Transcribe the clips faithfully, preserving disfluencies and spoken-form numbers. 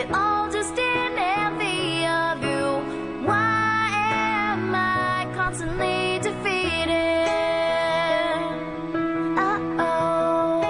it all just in envy of you? Why am I constantly defeated? Uh-oh.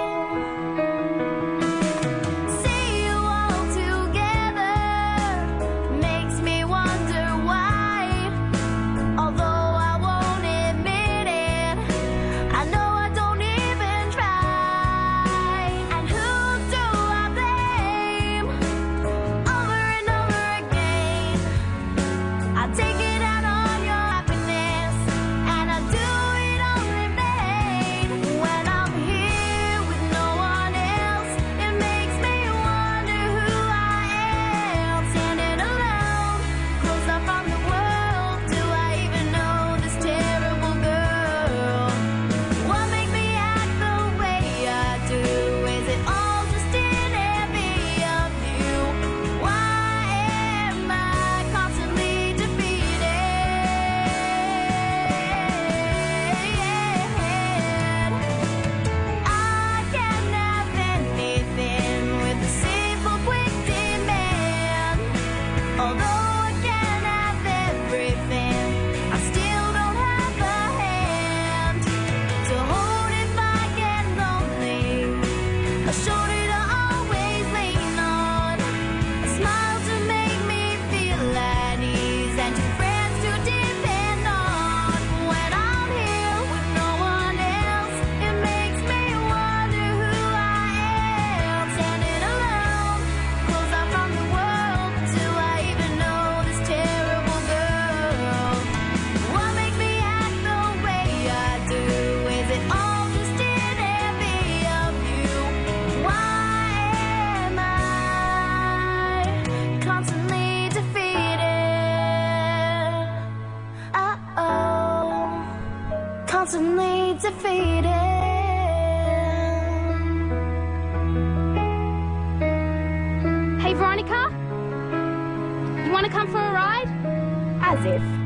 See you all together makes me wonder why. Although I won't admit it, I know I don't even try. And who do I blame? Over and over again, I take it out on your happiness, and I do it all in vain. When I'm here with no one else, it makes me wonder who I am. Standing alone, closed off from the world. Do I even know this terrible girl? What makes me act the way I do? Is it all just in envy of you? Why am I constantly defeated? I can't have anything with a simple, quick demand. Although I can have everything, I still don't have a hand to hold if I get lonely, a shoulder to always lean on, a smile to make me feel at ease, and two friends to depend on. When I'm here with no one else, it makes me wonder who I am. Standing alone, closed off from the world. Do I even know this terrible girl? What makes me act the way I do? Is it all just in envy of you? Why am I constantly defeated? Uh-oh, constantly defeated. Hey, Veronica? You want to come for a ride? As if.